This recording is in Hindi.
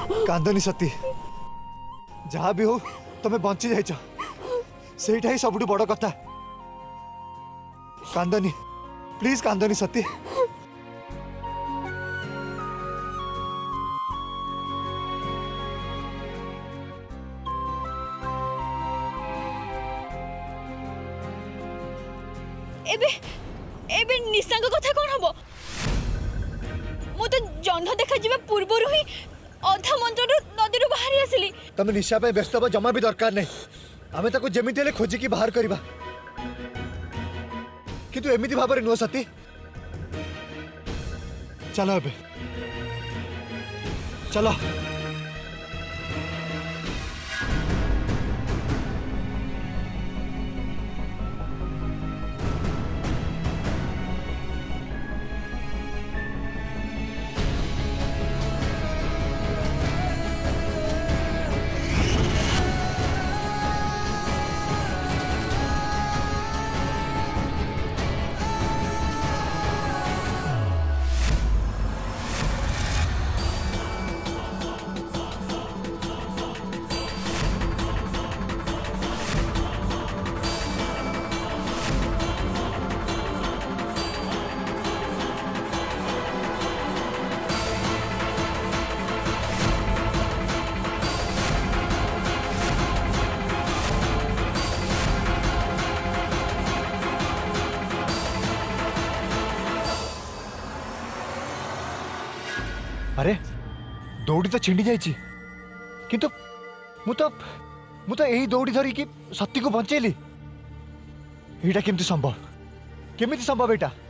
कांदनी सती जहाँ भी हो तुम्हें बंची जाइछ सेटा ही सबुठ बड़ कथा। कांदनी प्लीज कांदनी सती। एबे एबे निशांग कथा कौन हम मु तो जन्ह देखा जीवा पूर्वर ही अधा मंत्र नदी बाहरी आसिली। तुम निशा पे व्यस्त हो जमा भी दरकार नहीं। आमे ताको जेमिति हेले खोजिकी बाहर करबा किंतु एमिति भाबरे नुह सती। चलो एबे चलो। अरे दौड़ी तो छिंडी जाइए किंतु मु तो यही दौड़ी धरिकी सती को बचेली। एटा केमती संभव केमिति संभव एटा?